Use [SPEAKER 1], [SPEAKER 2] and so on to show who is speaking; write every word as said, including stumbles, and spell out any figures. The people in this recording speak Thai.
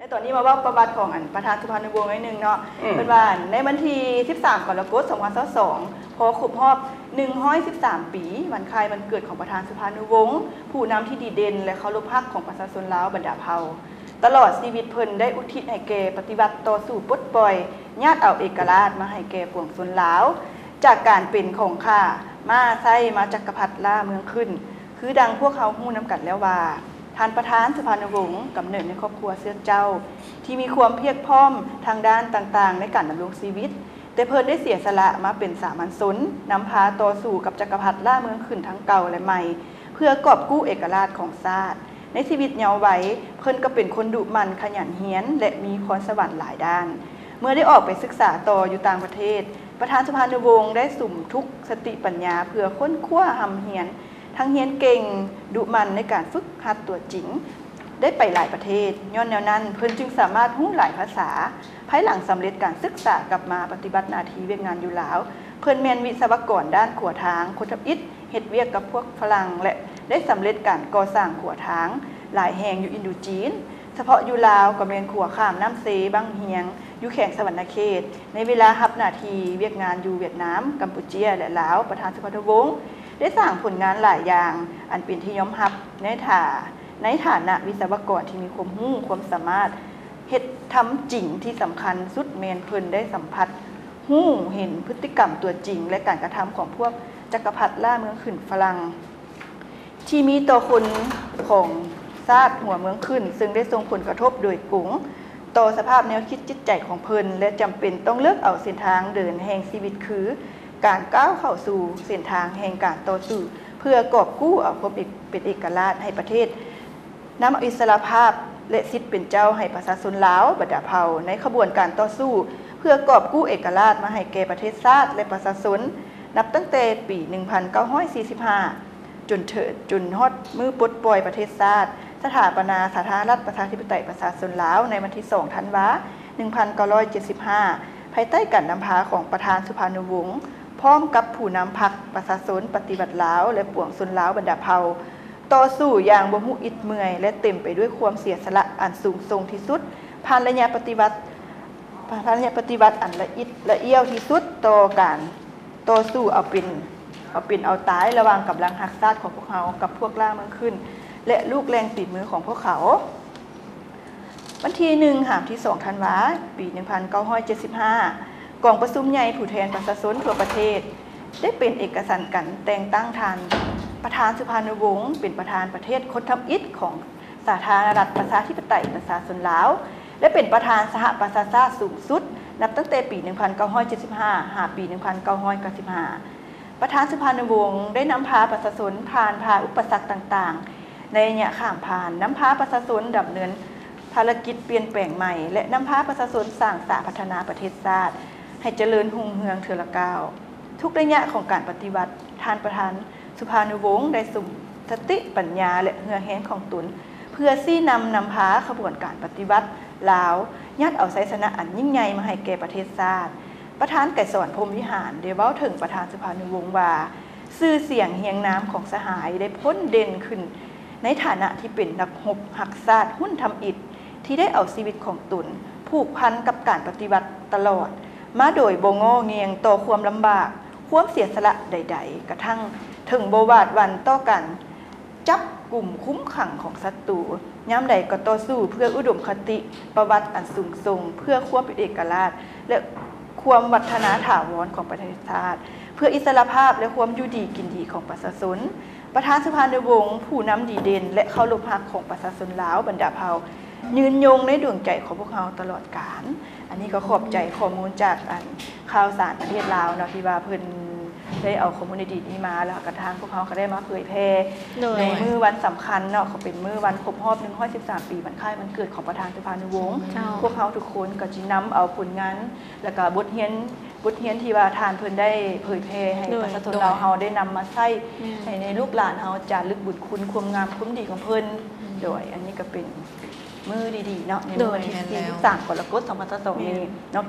[SPEAKER 1] ตอนนี้มาว่าประวัติของอันประธานสุพรรณวงศ์นิดนึงเนาะเป็นว่าในวันที่สิบสามกรกฎาคมสองพันยี่สิบสองพอครบรอบหนึ่งร้อยสิบสามปีวันคล้ายวันเกิดของประธานสุพรรณวงศ์ผู้นำที่ดีเด่นและเคารพรักของประชาชนลาวบรรดาเผ่าตลอดชีวิตเพิ่นได้อุทิศให้แก่ปฏิบัติต่อสู้ปลดปล่อยญาติเอาเอกราชมาให้แก่ปวงชนลาวจากการเป็นของข้ามาไส้มาจักรพรรดิล่าเมืองขึ้นคือดังพวกเขาฮู้นำกันแล้วว่าท่านประธานสุพรรณวงศ์กำเนิดในครอบครัวเสื้อเจ้าที่มีความเพียรพร้อมทางด้านต่างๆในการดำรงชีวิตแต่เพิ่นได้เสียสละมาเป็นสามัญชนนำพาต่อสู้กับจักรพรรดิล่าเมืองขึ้นทั้งเก่าและใหม่เพื่อกอบกู้เอกราชของชาติในชีวิตเยาว์วัยเพิ่นก็เป็นคนดุมันขยันเฮียนและมีพรสวรรค์หลายด้านเมื่อได้ออกไปศึกษาต่ออยู่ต่างประเทศประธานสุพรรณวงศ์ได้สุ่มทุกสติปัญญาเพื่อค้นคว้าหำเฮียนทั้งเฮียนเก่งดุมันในการฝึกหัดตัวจริงได้ไปหลายประเทศย้อนแนวนั้นเพิ่นจึงสามารถฮู้หลายภาษาภายหลังสำเร็จการศึกษากลับมาปฏิบัติหน้าที่เวียกงานอยู่ลาวเพิ่นแม่นวิศวกรด้านขัวทางคนทับอิฐเฮ็ดเวียกกับพวกฝรั่งและได้สำเร็จการก่อสร้างขัวทางหลายแห่งอยู่อินโดจีนเฉพาะอยู่ลาวก็แม่นขัวข้ามน้ำเซบังเฮียงอยู่แข่งสวรรณเขตในเวลารับหน้าที่เวียกงานอยู่เวียดนามกัมพูชาและลาวประธานสุพรรณวงศ์ได้สร้างผลงานหลายอย่างอันเป็นที่ยอมรับในฐาในฐานะวิศวกรที่มีความรู้ความสามารถเฮ็ดทำจริงที่สำคัญสุดแมนเพิ่นได้สัมผัสรู้เห็นพฤติกรรมตัวจริงและการกระทำของพวกจักรพรรดิล่าเมืองขึ้นฝรั่งที่มีต่อคนของชาติหัวเมืองขึ้นซึ่งได้ส่งผลกระทบโดยกงต่อสภาพแนวคิดจิตใจของเพิ่นและจำเป็นต้องเลือกเอาเส้นทางเดินแห่งชีวิตคือการก้าวเข้าสู่เส้นทางแห่งการต่อสู้เพื่อกอบกู้เอาความเป็นเอกราชให้ประเทศนำอิสรภาพและสิทธิเป็นเจ้าให้ประชาชนลาวบรรดาเผ่าในขบวนการต่อสู้เพื่อกอบกู้เอกราชมาให้แก่ประเทศชาติและประชาชนนับตั้งแต่ปีหนึ่งพันเก้าร้อยสี่สิบห้าจนเถิดจนฮอดมือปลดปล่อยประเทศชาติสถาปนาสาธารณรัฐประชาธิปไตยประชาชนลาวในวันที่สองธันวาคมหนึ่งพันเก้าร้อยเจ็ดสิบห้าภายใต้การนำพาของประธานสุพรรณวงศ์พร้อมกับผู้นำพรรคประชาชนปฏิบัติลาวและปวงชนลาวบรรดาเผ่าต่อสู้อย่างบ่ฮู้อิดเมื่อยและเต็มไปด้วยความเสียสละอันสูงส่งที่สุดผ่านระยะปฏิบัติผ่านระยะปฏิบัติอันละอิดละเอี้ยวที่สุดต่อการต่อสู้เอาเป็นเอาเป็นเอาตายระหว่างกำลังหักชาติของพวกเขากับพวกล่าเมืองขึ้นและลูกแรงติดมือของพวกเขาวันที่หนึ่งหามที่สองธันวาคมปีหนึ่งพันเก้าร้อยเจ็ดสิบห้ากองประชุมใหญ่ผู้แทนประชาชนทั่วประเทศได้เป็นเอกสารกันแต่งตั้งท่านประธานสุพรรณวงศ์เป็นประธานประเทศคนทับอิฐของสาธารณรัฐประชาธิปไตยประชาชนลาวและเป็นประธานสหประชาชาติสูงสุดนับตั้งแต่ปีหนึ่งพันเก้าร้อยเจ็ดสิบห้าหาปีหนึ่งพันเก้าร้อยเก้าสิบห้าประธานสุพรรณวงศ์ได้นำพาประชาชนผ่านพาอุปสรรคต่างๆในระยะข้ามผ่านนำพาประชาชนดำเนินภารกิจเปลี่ยนแปลงใหม่และนำพาประชาชนสร้างสาพัฒนาประเทศชาติให้เจริญรุ่งเรืองเทอละก้าวทุกระยะของการปฏิบัติท่านประธานสุพรรณวงศ์ได้สุ่มสติปัญญาและเหือแห้งของตนเพื่อซี่นำนำพาขบวนการปฏิบัติลาวยัดเอาไซสนะอันยิ่งใหญ่มาให้แก่ประเทศชาติประธานไก่สอนพรหมวิหารได้เว้าถึงประธานสุพรรณวงศ์ว่าชื่อเสียงเฮียงน้ำของสหายได้พ้นเด่นขึ้นในฐานะที่เป็นนักรบหักชาติหุ้นทำอิฐที่ได้เอาชีวิตของตนผูกพันกับการปฏิบัติตลอดมาโดยบ่งอเงียงต่อความลำบากความเสียสละใดๆกระทั่งถึงบ่วาดวันต่อกันจับกลุ่มคุ้มขังของศัตรูยามใดก็ต่อสู้เพื่ออุดมคติประวัติอันสูงส่งเพื่อความเป็นเอกราชและความวัฒนาถาวรของประเทศชาติเพื่ออิสรภาพและความอยู่ดีกินดีของประชาชนประธานสุพรรณวงศ์ผู้นำดีเด่นและเคารพรักของประชาชนลาวบรรดาเผ่ายืนยงในดวงใจของพวกเราตลอดกาลอันนี้ก็ขอบใจข้อมูลจากอันข่าวสารประเทศลาวเนาะที่ว่าเพิ่นได้เอาข้อมูลดีๆนี้มาแล้วกระทั่งพวกเขาก็ได้มาเผยแพร่ในมื้อวันสำคัญเนาะเขาเป็นมื้อวันครบรอบหนึ่งร้อยสิบสามปีวันคล้ายวันเกิดของประธานสุพรรณวงศ์พวกเขาทุกคนก็จะนำเอาผลงานแล้วก็บทเรียนบทเรียนที่ว่าทานเพิ่นได้เผยแพร่ให้ประชาชนลาวเฮาได้นำมาใช้ให้ในลูกหลานเฮาจารึกบุญคุณความงามความดีของเพิ่นโดยอันนี้ก็เป็นมื้อดีๆเนาะในมื้อวันที่สิบสามกรกฎาคมสองพันยี่สิบสองนี้เนาะ